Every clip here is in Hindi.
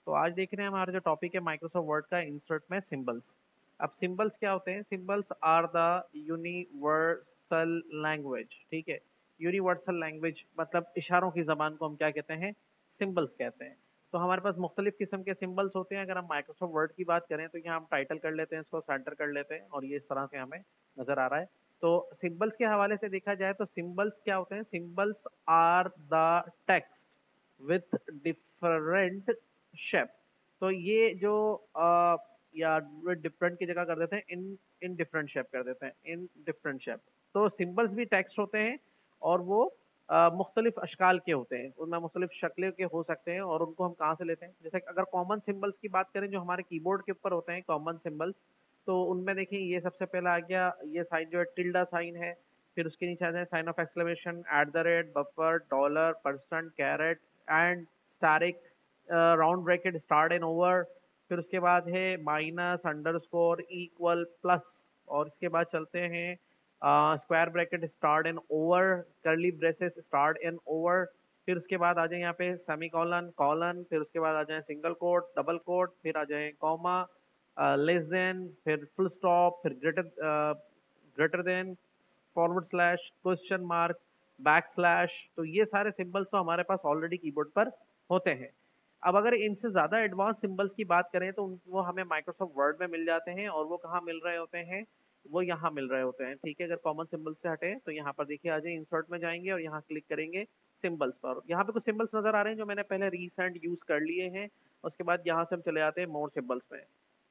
तो आज देख रहे हैं हमारा जो टॉपिक है माइक्रोसॉफ्ट वर्ड का इंसर्ट में सिंबल्स। अब सिंबल्स क्या होते हैं? Symbols are the universal language. ठीक है, यूनिवर्सल लैंग्वेज मतलब इशारों की जबान को हम क्या कहते हैं? सिंबल्स कहते हैं। तो हमारे पास मुख्तलिफ किस्म के सिंबल्स होते हैं। अगर हम माइक्रोसॉफ्ट वर्ड की बात करें तो यहाँ हम टाइटल कर लेते हैं, इसको सेंटर कर लेते हैं और ये इस तरह से हमें नजर आ रहा है। तो सिंबल्स के हवाले से देखा जाए तो सिंबल्स क्या होते हैं? Symbols are the text with different shape. तो ये जो या डिफरेंट की जगह कर देते हैं इन इन डिफरेंट शेप कर देते हैं, इन डिफरेंट शेप। तो सिंबल्स भी टेक्स्ट होते हैं और वो मुख्तलिफ अशकाल के होते हैं, उनमें मुख्तलिफ शक्लें के हो सकते हैं। और उनको हम कहाँ से लेते हैं? जैसे अगर कॉमन सिंबल्स की बात करें जो हमारे कीबोर्ड के ऊपर होते हैं कॉमन सिंबल्स, तो उनमें देखिए ये सबसे पहला आ गया, ये साइन जो है टिल्डा साइन है। फिर उसके नीचे आ जाए sign of exclamation, at the rate, buffer, dollar, percent, caret and asterisk, round bracket, start and over. फिर उसके बाद है माइनस, अंडरस्कोर, इक्वल, प्लस। और इसके बाद चलते हैं square bracket, start and over, curly braces, start and over. फिर उसके बाद आ जाए यहाँ पे सेमी कॉलन, कॉलन। फिर उसके बाद आ जाए सिंगल कोट, डबल कोट। फिर आ जाए कॉमा, लेस देन, फिर फुल स्टॉप, फिर greater than, forward slash, question mark, back slash. तो ये सारे सिंबल्स तो हमारे पास ऑलरेडी कीबोर्ड पर होते हैं। अब अगर इनसे ज़्यादा एडवांस सिंबल्स की बात करें तो वो हमें माइक्रोसॉफ्ट वर्ड में मिल जाते हैं। और वो कहाँ मिल रहे होते हैं? वो यहाँ मिल रहे होते हैं। ठीक है, अगर कॉमन सिंबल से हटे तो यहाँ पर देखिए आ जाए, इंसर्ट में जाएंगे और यहाँ क्लिक करेंगे सिंबल्स पर। यहाँ पे कुछ सिंबल्स नजर आ रहे हैं जो मैंने पहले रीसेंट यूज कर लिए हैं। उसके बाद यहाँ से हम चले जाते हैं मोर सिंबल्स में।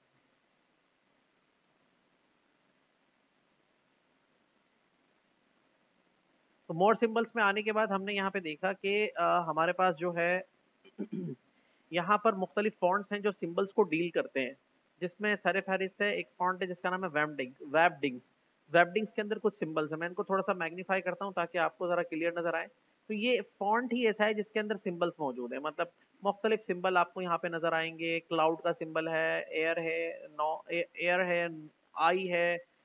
तो मोर सिंबल्स में आने के बाद हमने यहाँ पे देखा कि हमारे पास जो है यहाँ पर मुख्तलिफ फॉन्ट्स हैं जो सिंबल्स को डील करते हैं, जिसमें सर फहरिस्त है एक फॉन्ट है जिसका नाम है वेबडिंग्स। वेबडिंग्स के अंदर कुछ सिंबल्स हैं, मैं इनको थोड़ा सा मैग्नीफाई करता हूँ ताकि आपको ज़रा क्लियर नजर आए। तो ये फॉन्ट ही ऐसा है जिसके अंदर सिंबल्स मौजूद है, मतलब मुख्तलिफ सिंबल आपको यहाँ पे नजर आएंगे। क्लाउड का सिंबल है, एयर है, नो एयर है, आई है,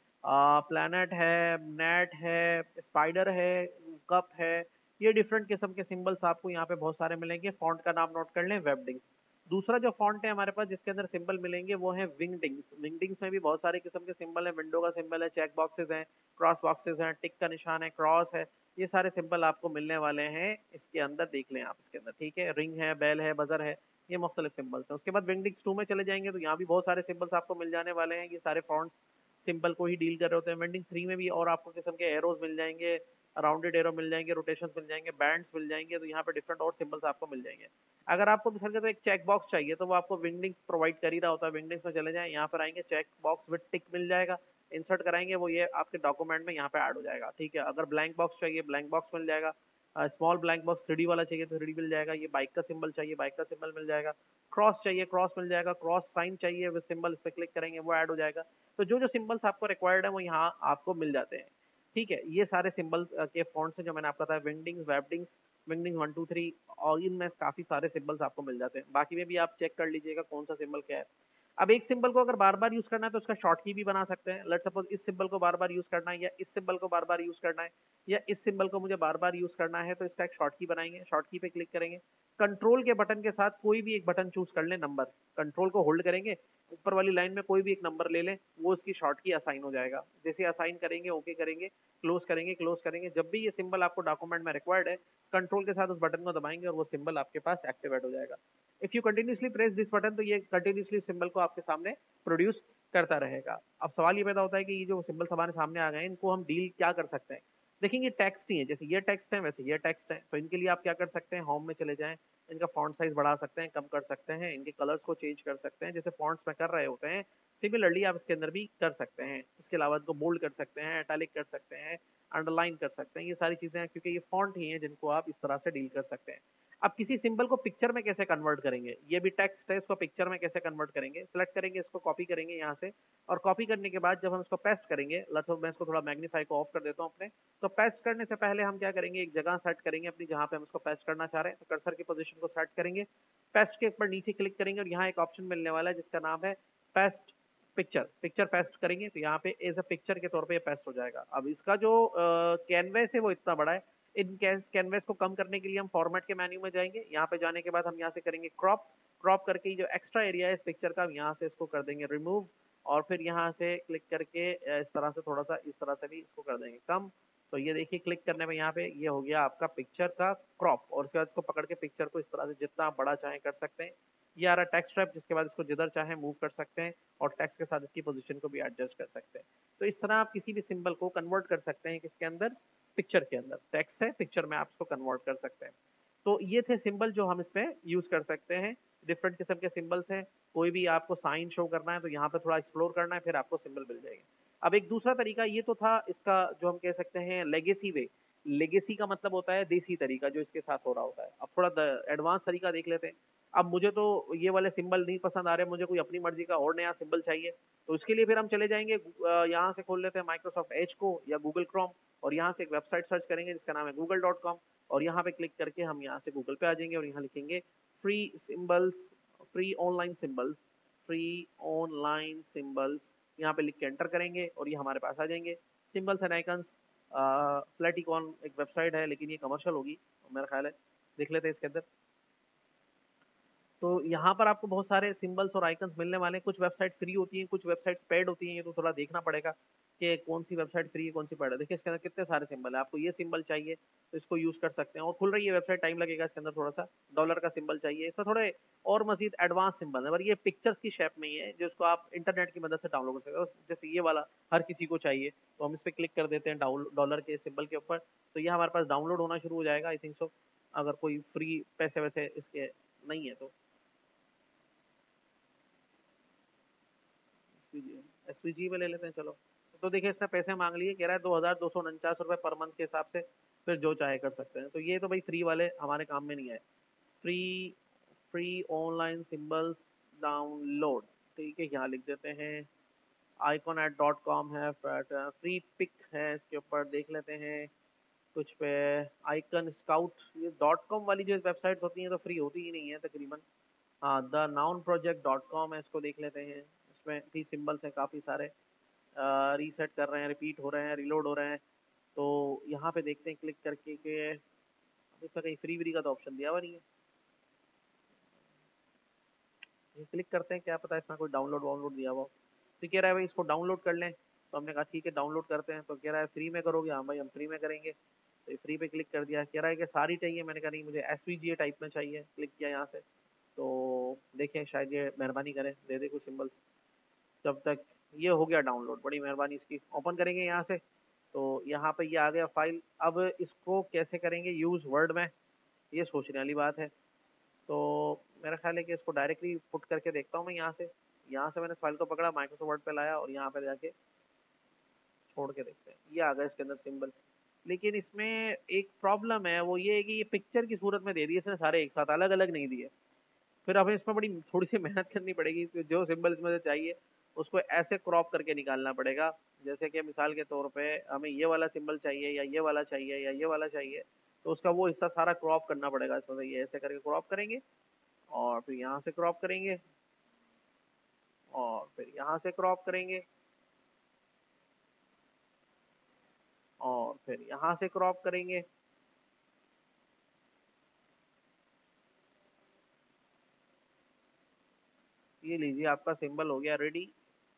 प्लैनेट है, नेट है, स्पाइडर है, कप है। ये डिफरेंट किस्म के सिंबल्स आपको यहाँ पे बहुत सारे मिलेंगे। फॉन्ट का नाम नोट कर लें, वेबडिंग्स। दूसरा जो फॉन्ट है हमारे पास जिसके अंदर सिंबल मिलेंगे वो है विंगडिंग्स। विंगडिंग्स में भी बहुत सारे किस्म के सिंबल है, विंडो का सिंबल है, चेक बॉक्सेस हैं, क्रॉस बॉक्सेस हैं, टिक का निशान है, क्रॉस है। ये सारे सिंबल आपको मिलने वाले हैं इसके अंदर, देख लें आप इसके अंदर। ठीक है, रिंग है, बेल है, बजर है, ये मुख्तलिफ सिंबल्स हैं। उसके बाद विंगडिंग्स 2 में चले जाएंगे तो यहाँ भी बहुत सारे सिंबल्स आपको मिल जाने वाले हैं। ये सारे फॉन्ट्स सिंबल को ही डील कर रहे होते हैं। विंडिंग 3 में भी और आपको किस्म के एरोज मिल जाएंगे, राउंडेड एरो मिल जाएंगे, रोटेशन मिल जाएंगे, बैंड्स मिल जाएंगे। तो यहाँ पे डिफरेंट और सिंबल्स आपको मिल जाएंगे। अगर आपको मिसाल के तो एक चेक बॉक्स चाहिए तो वो आपको विंगडिंग्स प्रोवाइड कर ही रहा होता है। विंगडिंग्स में चले जाएं, यहाँ पर आएंगे, चेक बॉक्स विद टिक मिल जाएगा, इंसर्ट कराएंगे, वो ये आपके डॉक्यूमेंट में यहाँ पे ऐड हो जाएगा। ठीक है, अगर ब्लैंक बॉक्स चाहिए ब्लैंक बॉक्स मिल जाएगा, स्मॉल ब्लैंक बॉक्स 3D वाला चाहिए तो 3D मिल जाएगा। ये बाइक का सिंबल चाहिए बाइक का सिंबल मिल जाएगा। क्रॉस चाहिए क्रॉस मिल जाएगा, क्रॉस साइन चाहिए विद सिंबल, इस पर क्लिक करेंगे वो ऐड हो जाएगा। तो जो जो सिंबल्स आपको रिक्वायर्ड है वो यहाँ आपको मिल जाते हैं। ठीक है, ये सारे सिंबल्स के फॉन्ट्स हैं जो मैंने आपको बताया, विंगडिंग्स, वेबडिंग्स, विंगडिंग 1 2 3। और इनमें काफी सारे सिंबल्स आपको मिल जाते हैं। बाकी में भी आप चेक कर लीजिएगा कौन सा सिंबल क्या है। अब एक सिंबल को अगर बार बार यूज करना है तो उसका शॉर्ट की भी बना सकते हैं। लेट्स सपोज इस सिंबल को बार बार यूज करना है, या इस सिंबल को बार बार यूज करना है, या इस सिंबल को मुझे बार बार यूज करना है, तो इसका एक शॉर्ट की बनाएंगे। शॉर्ट की पे क्लिक करेंगे, कंट्रोल के बटन के साथ कोई भी एक बटन चूज कर ले, नंबर, कंट्रोल को होल्ड करेंगे, ऊपर वाली लाइन में कोई भी एक नंबर ले लें, वो उसकी शॉर्ट की असाइन हो जाएगा। जैसे असाइन करेंगे, ओके करेंगे, क्लोज करेंगे, जब भी ये सिंबल आपको डॉक्यूमेंट में रिक्वायर्ड है कंट्रोल के साथ उस बटन को दबाएंगे और वो सिंबल आपके पास एक्टिवेट हो जाएगा। If you continuously press this button तो ये कंटिन्यूसली सिंबल को आपके सामने प्रोड्यूस करता रहेगा। अब सवाल ये पैदा होता है कि ये जो सिंबल्स हमारे सामने आ गए हैं इनको हम डील क्या कर सकते हैं? देखेंगे टेक्स्ट ही है, जैसे ये टेक्स्ट है वैसे ये टेक्स्ट है। तो इनके लिए आप क्या कर सकते हैं, होम में चले जाएं, इनका फॉन्ट साइज बढ़ा सकते हैं, कम कर सकते हैं, इनके कलर्स को चेंज कर सकते हैं जैसे फॉन्ट्स में कर रहे होते हैं। सिमिलरली आप इसके अंदर भी कर सकते हैं। इसके अलावा इनको बोल्ड कर सकते हैं, इटैलिक कर सकते हैं, अंडरलाइन कर सकते हैं। ये सारी चीजें हैं क्योंकि ये फॉन्ट ही हैं जिनको आप इस तरह से डील कर सकते हैं। अब किसी सिंबल को पिक्चर में कैसे कन्वर्ट करेंगे? ये भी टेक्स्ट है, इसको पिक्चर में कैसे कन्वर्ट करेंगे? सिलेक्ट करेंगे, इसको कॉपी करेंगे यहाँ से, और कॉपी करने के बाद जब हम इसको पेस्ट करेंगे, लगभग मैं इसको थोड़ा मैग्नीफाई को ऑफ कर देता हूँ अपने। तो पेस्ट करने से पहले हम क्या करेंगे, एक जगह सेट करेंगे अपनी जहाँ पे हम इसको पेस्ट करना चाह रहे हैं। तो कर्सर की पोजीशन को सेट करेंगे, पेस्ट के ऊपर नीचे क्लिक करेंगे और यहाँ एक ऑप्शन मिलने वाला है जिसका नाम है पेस्ट पिक्चर। पिक्चर पेस्ट करेंगे तो यहाँ पे एज अ पिक्चर के तौर पे पेस्ट हो जाएगा। अब इसका जो कैनवेस है वो इतना बड़ा है, इन कैनवेस को कम करने के लिए हम फॉर्मेट के मेन्यू में जाएंगे। यहाँ पे जाने के बाद हम यहाँ से करेंगे क्रॉप, क्रॉप करके जो एक्स्ट्रा एरिया है इस पिक्चर का, यहाँ से इसको कर देंगे रिमूव, और फिर यहाँ से क्लिक करके इस तरह से थोड़ा सा इस तरह से भी इसको कर देंगे कम। तो ये देखिए क्लिक करने में यहाँ पे ये हो गया आपका पिक्चर का क्रॉप, और उसके बाद इसको पकड़ के पिक्चर को इस तरह से जितना आप बड़ा चाहें कर सकते हैं। ये आ रहा टेक्स्ट रैप, जिसके बाद इसको जिधर चाहे मूव कर सकते हैं, और टेक्स्ट के साथ इसकी पोजीशन को भी एडजस्ट कर सकते हैं। तो इस तरह आप किसी भी सिंबल को कन्वर्ट कर सकते हैं किसके अंदर, पिक्चर के अंदर। टेक्स्ट है, पिक्चर में आप इसको कन्वर्ट कर सकते हैं। तो ये थे सिंबल जो हम इस पे यूज कर सकते हैं। डिफरेंट किस्म के सिंबल्स हैं, कोई भी आपको साइन शो करना है तो यहाँ पे थोड़ा एक्सप्लोर करना है, फिर आपको सिंबल मिल जाएगा। अब एक दूसरा तरीका ये तो था इसका, जो हम कह सकते हैं लेगेसी वे। लेगेसी का मतलब होता है देसी तरीका जो इसके साथ हो रहा होता है। अब थोड़ा एडवांस तरीका देख लेते हैं। अब मुझे तो ये वाले सिंबल नहीं पसंद आ रहे, मुझे कोई अपनी मर्जी का और नया सिंबल चाहिए। तो इसके लिए फिर हम चले जाएंगे, यहाँ से खोल लेते हैं माइक्रोसॉफ्ट एज को या गूगल क्रोम, और यहाँ से एक वेबसाइट सर्च करेंगे जिसका नाम है google.com, और यहाँ पे क्लिक करके हम यहाँ से गूगल पे आ जाएंगे और यहाँ लिखेंगे free symbols, free online symbols, free online symbols, यहाँ पे लिख के एंटर करेंगे और ये हमारे पास आ जाएंगे सिंबल्स एंड आइकन्स। फ्लैटिकॉन एक वेबसाइट है, लेकिन ये कमर्शियल होगी मेरा ख्याल है, देख लेते हैं इसके अंदर। तो यहाँ पर आपको बहुत सारे सिंबल्स और आइकन्स मिलने वाले हैं। कुछ वेबसाइट फ्री होती हैं, कुछ वेबसाइट पेड होती हैं, ये तो थोड़ा देखना पड़ेगा कि कौन सी वेबसाइट फ्री है कौन सी पेड है। देखिए इसके अंदर कितने सारे सिंबल है, आपको ये सिंबल चाहिए तो इसको यूज कर सकते हैं, और खुल रही है वेबसाइट, टाइम लगेगा इसके अंदर थोड़ा सा। डॉलर का सिंबल चाहिए, इसमें थोड़े और मजीद एडवांस सिंबल है, पर ये पिक्चर्स की शेप में ही है जिसको आप इंटरनेट की मदद से डाउनलोड कर सकते हो। जैसे ये वाला हर किसी को चाहिए, तो हम इस पर क्लिक कर देते हैं डॉलर के सिंबल के ऊपर, तो ये हमारे पास डाउनलोड होना शुरू हो जाएगा आई थिंक सो, अगर कोई फ्री पैसे वैसे इसके नहीं है तो। एसपीजी में ले लेते हैं चलो। तो देखिए इसने पैसे मांग लिए, कह रहा है 2249 रुपये पर मंथ के हिसाब से, फिर जो चाहे कर सकते हैं। तो ये तो भाई फ्री वाले हमारे काम में नहीं है। Free, free online symbols download, ठीक है यहाँ लिख देते हैं। iconet.com है, फ्री पिक है, इसके ऊपर देख लेते हैं कुछ पे। आइकन स्काउट, ये डॉट कॉम वाली जो वेबसाइट होती हैं तो फ्री होती ही नहीं है तकरीबन। हाँ, the noun project dot com है, इसको देख लेते हैं। इसमें भी सिंबल्स हैं काफ़ी सारे, रीसेट कर रहे हैं, रिपीट हो रहे हैं, रिलोड हो रहे हैं। तो यहाँ पे देखते हैं क्लिक करके कि इसमें कहीं फ्री व्री का तो ऑप्शन दिया हुआ नहीं है। ये क्लिक करते हैं, क्या पता इसमें कोई डाउनलोड वाउनलोड दिया हुआ हो। तो कह रहा है भाई इसको डाउनलोड कर लें, तो हमने कहा ठीक है डाउनलोड करते हैं। तो कह रहा है फ्री में करोगे, हाँ भाई हम फ्री में करेंगे। तो ये फ्री पे क्लिक कर दिया। कह रहा है कि सारी चाहिए, मैंने कहा नहीं मुझे एसवीजीए टाइप में चाहिए, क्लिक किया यहाँ से। तो देखें शायद ये मेहरबानी करें दे दे कुछ सिंबल। जब तक ये हो गया डाउनलोड, बड़ी मेहरबानी इसकी। ओपन करेंगे यहाँ से, तो यहाँ पे ये आ गया फाइल। अब इसको कैसे करेंगे यूज़ वर्ड में, ये सोचने वाली बात है। तो मेरा ख्याल है कि इसको डायरेक्टली पुट करके देखता हूँ मैं यहाँ से। यहाँ से मैंने इस फाइल को पकड़ा, माइक्रोसॉफ्ट वर्ड पे लाया और यहाँ पे जाके छोड़ के देखते हैं। ये आ गया इसके अंदर सिंबल, लेकिन इसमें एक प्रॉब्लम है, वो ये है कि ये पिक्चर की सूरत में दे दिए इसने सारे एक साथ, अलग अलग नहीं दिए। फिर हमें इसमें बड़ी थोड़ी सी मेहनत करनी पड़ेगी, तो जो सिंबल इसमें से चाहिए उसको ऐसे क्रॉप करके निकालना पड़ेगा। जैसे कि मिसाल के तौर पे हमें ये वाला सिंबल चाहिए या ये वाला चाहिए या ये वाला चाहिए, तो उसका वो हिस्सा सारा क्रॉप करना पड़ेगा इसमें से। ये ऐसे करके क्रॉप करेंगे, और फिर यहाँ से क्रॉप करेंगे, और फिर यहाँ से क्रॉप करेंगे, और फिर यहाँ से क्रॉप करेंगे। ये लीजिए आपका सिंबल हो गया ready.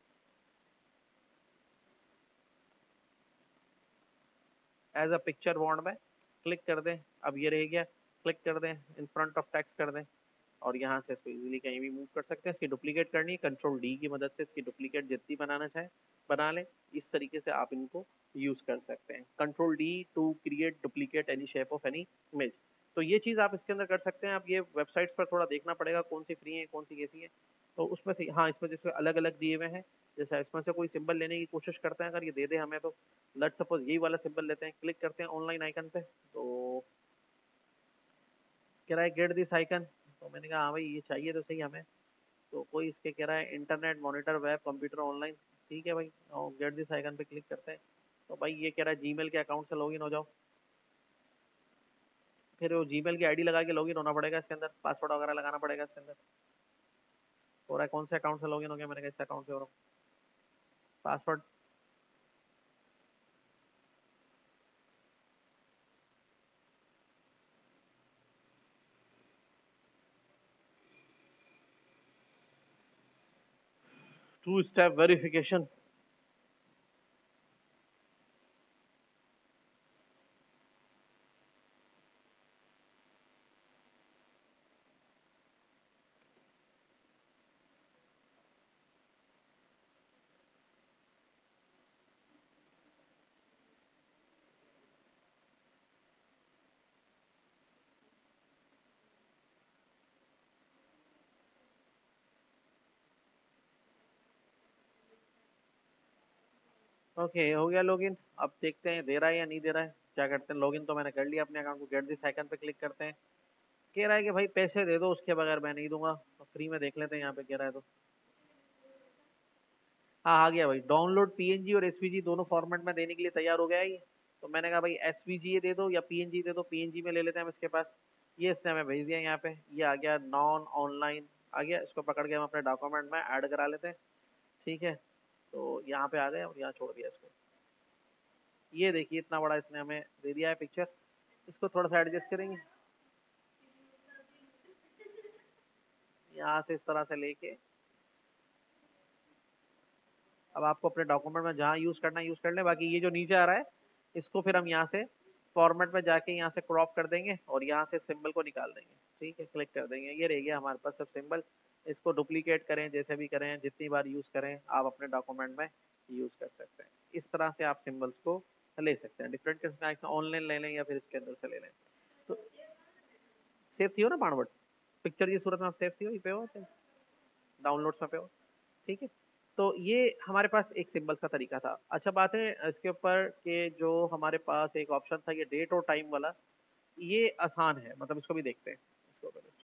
As a picture bond में क्लिक कर दें, अब ये रह गया। क्लिक कर दें, इन फ्रंट ऑफ टेक्स्ट कर दें, और यहाँ से इसको इजीली कहीं भी मूव कर सकते हैं। इसकी डुप्लीकेट करनी है, कंट्रोल डी की मदद से इसकी डुप्लीकेट जितनी बनाना चाहे बना लें। इस तरीके से आप इनको यूज कर सकते हैं, control D to create duplicate any shape of any image. तो ये चीज़ आप इसके अंदर कर सकते हैं। अब ये वेबसाइट्स पर थोड़ा देखना पड़ेगा कौन सी फ्री है कौन सी कैसी है। तो उसमें से हाँ, इसमें जैसे अलग अलग दिए हुए हैं, जैसे इसमें से कोई सिंबल लेने की कोशिश करते हैं, अगर ये दे दे हमें तो लेट सपोज यही वाला सिंबल लेते हैं, क्लिक करते हैं ऑनलाइन आइकन पे। तो कह रहा है गेट दिस आइकन, तो मैंने कहा हाँ भाई ये चाहिए तो सही हमें। तो कोई इसके कह रहा है internet monitor web computer online, ठीक है भाई, और गेट दिस आइकन पे क्लिक करते हैं। तो भाई ये कह रहा है जीमेल के अकाउंट से लॉगिन हो जाओ। फिर वो जीमेल की आईडी लगा के लॉगिन होना पड़ेगा इसके अंदर, पासवर्ड वगैरह लगाना पड़ेगा इसके अंदर। हो रहा है कौन से अकाउंट से लॉगिन हो गया, मैंने कहा इस अकाउंट से हो रहा हूँ। Password, two step verification. Okay, हो गया लॉगिन। अब देखते हैं दे रहा है या नहीं दे रहा है। क्या करते हैं, लॉगिन तो मैंने कर लिया अपने अकाउंट को, गेट दिस आइकन पे क्लिक करते हैं। कह रहा है कि भाई पैसे दे दो, उसके बगैर मैं नहीं दूंगा। तो फ्री में देख लेते हैं यहाँ पे कह रहा है तो। हाँ आ गया भाई, डाउनलोड पीएनजी और एसवीजी दोनों फॉर्मेट में देने के लिए तैयार हो गया है ये। तो मैंने कहा भाई एसवीजी दे दो या पीएनजी दे दो, पीएनजी में ले लेते हैं हम इसके पास। ये इसने हमें भेज दिया यहाँ पे, ये आ गया नॉन ऑनलाइन। आ गया, इसको पकड़ के हम अपने डॉक्यूमेंट में ऐड करा लेते हैं। ठीक है, तो यहाँ पे आ गए और यहाँ छोड़ दिया इसको। ये देखिए इतना बड़ा इसने हमें दे दिया है पिक्चर। इसको थोड़ा सा एडजस्ट करेंगे यहाँ से, इस तरह से लेके। अब आपको अपने डॉक्यूमेंट में जहाँ यूज करना है यूज कर लें, बाकी ये जो नीचे आ रहा है इसको फिर हम यहाँ से फॉर्मेट में जाके यहाँ से क्रॉप कर देंगे और यहाँ से सिंबल को निकाल देंगे। ठीक है, क्लिक कर देंगे, ये रह गया हमारे पास सब सिंबल। इसको डुप्लीकेट करें, जैसे भी करें, जितनी बार यूज करें आप अपने डॉक्यूमेंट में यूज कर सकते हैं। इस तरह से आप सिंबल्स को ले सकते हैं। डिफरेंट किस्म का ऑनलाइन ले लें या फिर इसके अंदर से ले लें। तो सेव थी हो ना बाणवट, पिक्चर की सूरत में आप सेव थी हो पे हो, डाउनलोड्स में पे हो। ठीक है, तो ये हमारे पास एक सिंबल्स का तरीका था। अच्छा बात है इसके ऊपर कि जो हमारे पास एक ऑप्शन था ये डेट और टाइम वाला, ये आसान है, मतलब इसको भी देखते हैं इसको।